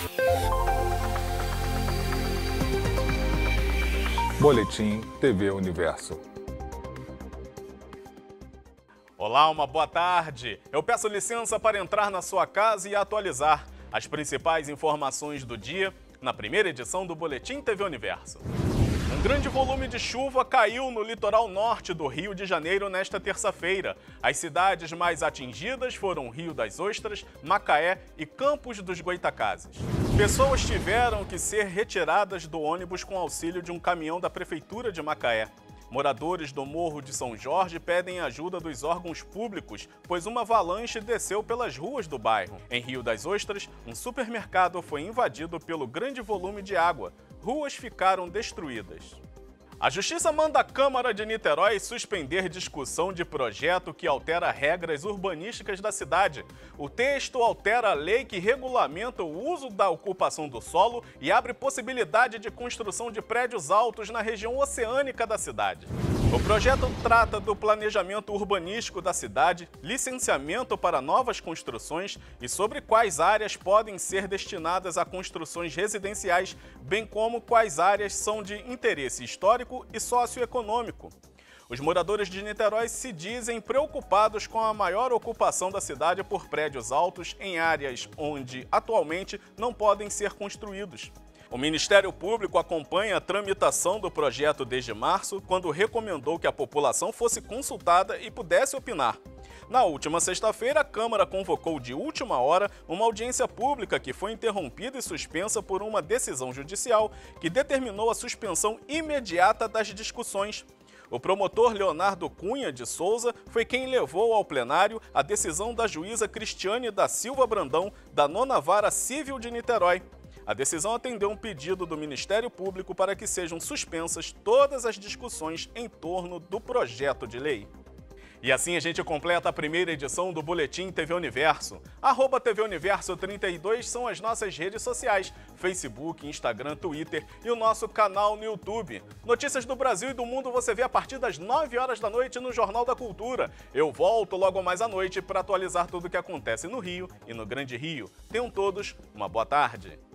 Boletim TV Universo. Olá, uma boa tarde. Eu peço licença para entrar na sua casa e atualizar as principais informações do dia na primeira edição do Boletim TV Universo. Um grande volume de chuva caiu no litoral norte do Rio de Janeiro nesta terça-feira. As cidades mais atingidas foram Rio das Ostras, Macaé e Campos dos Goytacazes. Pessoas tiveram que ser retiradas do ônibus com auxílio de um caminhão da Prefeitura de Macaé. Moradores do Morro de São Jorge pedem ajuda dos órgãos públicos, pois uma avalanche desceu pelas ruas do bairro. Em Rio das Ostras, um supermercado foi invadido pelo grande volume de água. Ruas ficaram destruídas. A Justiça manda a Câmara de Niterói suspender discussão de projeto que altera regras urbanísticas da cidade. O texto altera a lei que regulamenta o uso da ocupação do solo e abre possibilidade de construção de prédios altos na região oceânica da cidade. O projeto trata do planejamento urbanístico da cidade, licenciamento para novas construções e sobre quais áreas podem ser destinadas a construções residenciais, bem como quais áreas são de interesse histórico e socioeconômico. Os moradores de Niterói se dizem preocupados com a maior ocupação da cidade por prédios altos em áreas onde atualmente não podem ser construídos. O Ministério Público acompanha a tramitação do projeto desde março, quando recomendou que a população fosse consultada e pudesse opinar. Na última sexta-feira, a Câmara convocou de última hora uma audiência pública que foi interrompida e suspensa por uma decisão judicial que determinou a suspensão imediata das discussões. O promotor Leonardo Cunha de Souza foi quem levou ao plenário a decisão da juíza Cristiane da Silva Brandão, da 9ª Vara Civil de Niterói. A decisão atendeu um pedido do Ministério Público para que sejam suspensas todas as discussões em torno do projeto de lei. E assim a gente completa a primeira edição do Boletim TV Universo. @TV Universo 32 são as nossas redes sociais, Facebook, Instagram, Twitter e o nosso canal no YouTube. Notícias do Brasil e do mundo você vê a partir das 9 horas da noite no Jornal da Cultura. Eu volto logo mais à noite para atualizar tudo o que acontece no Rio e no Grande Rio. Tenham todos uma boa tarde.